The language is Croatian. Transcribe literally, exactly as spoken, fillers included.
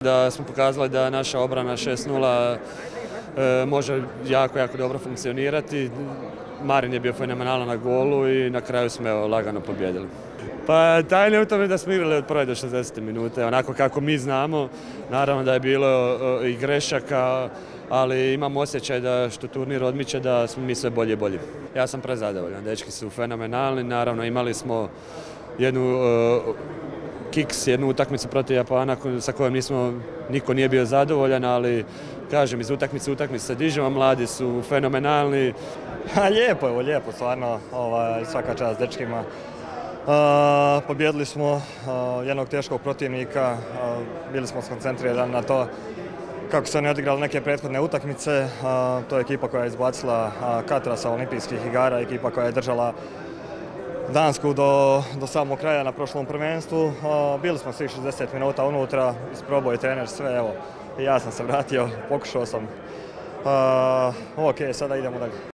Da smo pokazali da naša obrana šest nula e, može jako, jako dobro funkcionirati. Marin je bio fenomenalan na golu i na kraju smo evo, lagano pobjedili. Pa tajna je u tome da smo igrali od prve do šezdesete minute, onako kako mi znamo. Naravno da je bilo e, i grešaka, ali imam osjećaj da što turnir odmiče da smo mi sve bolje i bolje. Ja sam prezadovoljan, dečki su fenomenalni, naravno imali smo jednu e, kiks, jednu utakmicu protiv Japana sa kojom nismo, niko nije bio zadovoljan, ali kažem, iz utakmice u utakmice se dižemo, mladi su fenomenalni. Ha, lijepo je ovo, lijepo, stvarno, ovaj, svaka čast dečkima. Uh, pobjedili smo uh, jednog teškog protivnika, uh, bili smo skoncentrirani na to kako su oni odigrali neke prethodne utakmice. Uh, to je ekipa koja je izbacila uh, Katra sa olimpijskih igara, ekipa koja je držala Dansku do, do samog kraja na prošlom prvenstvu. Uh, bili smo svih šezdeset minuta unutra, isprobao je trener sve, evo, ja sam se vratio, pokušao sam. Uh, ok, sada idemo dalje.